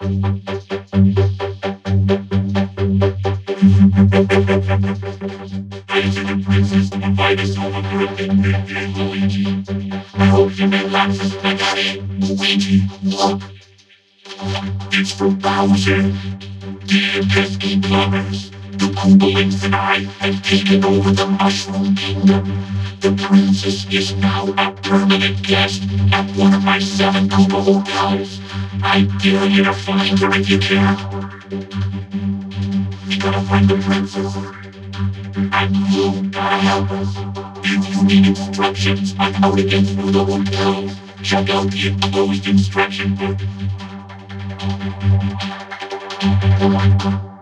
The princess, the fight is over, Luigi. I hope you may laugh, I got it, Luigi. Look, it's from Bowser. Dear pesky plumbers, the Koopalings and I have taken over the Mushroom Kingdom. The princess is now a permanent guest at one of my 7 Koopa hotels. I dare you to find her if you can. We gotta find the princess. And you gotta help us. If you need instructions on how to get through the hotel, check out the enclosed instruction book.